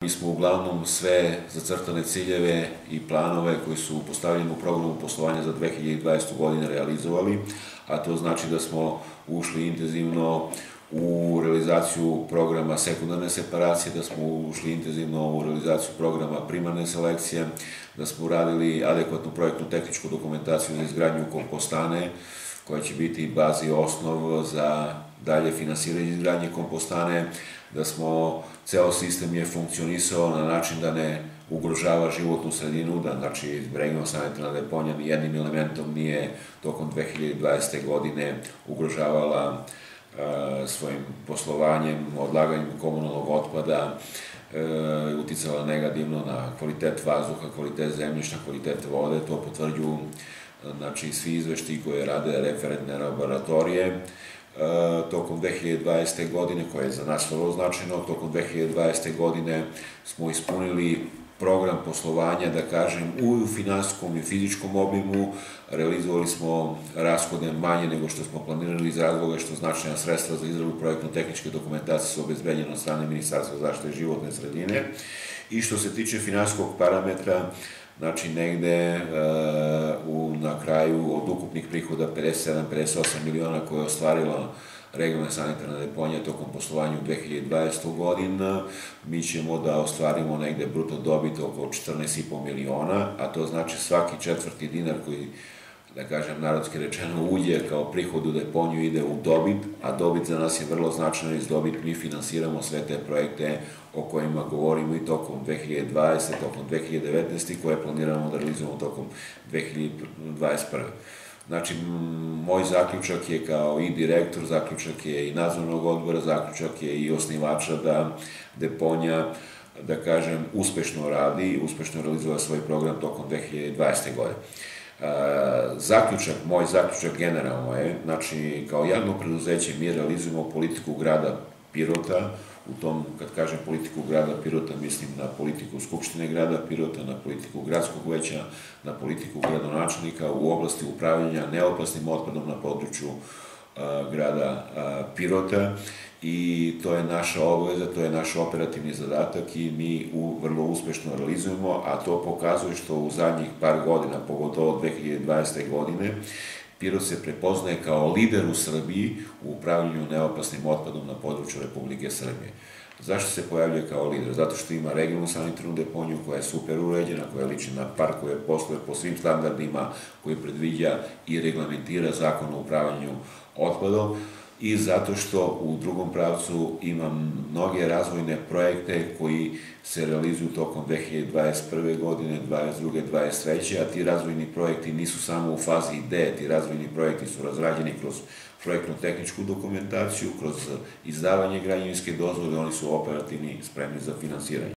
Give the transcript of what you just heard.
Mi smo uglavnom sve zacrtane ciljeve i planove koji su postavljeni u programu poslovanja za 2020. godine realizovali, a to znači da smo ušli intenzivno u realizaciju programa sekundarne separacije, da smo ušli intenzivno u realizaciju programa primarne selekcije, da smo uradili adekvatnu projektnu tehničku dokumentaciju za izgradnju kompostane, koja će biti bazi osnov za dalje finansiranje izgradnje kompostane, da smo, ceo sistem je funkcionisao na način da ne ugrožava životnu sredinu, da znači regionalna sanitarna deponija ni jednim elementom nije tokom 2020. godine ugrožavala svojim poslovanjem, odlaganjem komunalnog otpada, uticala negativno na kvalitet vazduha, kvalitet zemljišta, kvalitet vode. To potvrđuju svi izveštaji koje rade referentne laboratorije. Tokom 2020. godine, koje je za nas vrlo značajno, tokom 2020. godine smo ispunili program poslovanja, da kažem, u finansijskom i fizičkom obimu. Realizovali smo rashode manje nego što smo planirali iz razloga što značajna sredstva za izradu projektno-tehničke dokumentacije su obezbeđene od strane Ministarstva zaštite životne sredine. I što se tiče finansijskog parametra, znači negde na kraju od ukupnih prihoda 57-58 miliona koje je ostvarila regionalna sanitarna deponija tokom poslovanja u 2020. godina, mi ćemo da ostvarimo negde bruto dobit oko 14,5 miliona, a to znači svaki četvrti dinar koji, da kažem, narodski rečeno, uđe kao prihod u deponiju ide u dobit, a dobit za nas je vrlo značajna, iz dobit mi finansiramo sve te projekte o kojima govorimo i tokom 2020. tokom 2019. koje planiramo da realizujemo tokom 2021. Znači, moj zaključak je kao i direktor, zaključak je i nadzornog odbora, zaključak je i osnivača da deponija, da kažem, uspešno radi, uspešno realizuje svoj program tokom 2020. godine. Moj zaključak generalno je, znači, kao javno preduzeće mi realizujemo politiku grada Pirota. U tom, kad kažem politiku grada Pirota, mislim na politiku Skupštine grada Pirota, na politiku gradskog veća, na politiku gradonačelnika u oblasti upravljanja neopasnim otpadom na području grada Pirota, i to je naša obaveza, to je naš operativni zadatak i mi vrlo uspešno realizujemo, a to pokazuje što u zadnjih par godina, pogotovo od 2020. godine, Pirot se prepoznaje kao lider u Srbiji u upravljanju neopasnim otpadom na području Republike Srbije. Zašto se pojavljuje kao lider? Zato što ima regionalnu sanitarnu deponiju koja je super uređena, koja liči na park, koja posluje po svim standardima, koji predviđa i reglamentira zakon o upravljanju otpadom, i zato što u drugom pravcu ima mnoge razvojne projekte koji se realizuju tokom 2021. godine, 2022. 2023. a ti razvojni projekti nisu samo u fazi ideje, ti razvojni projekti su razrađeni kroz projektno-tehničku dokumentaciju, kroz izdavanje građevinske dozvole, oni su operativni, spremni za finansiranje.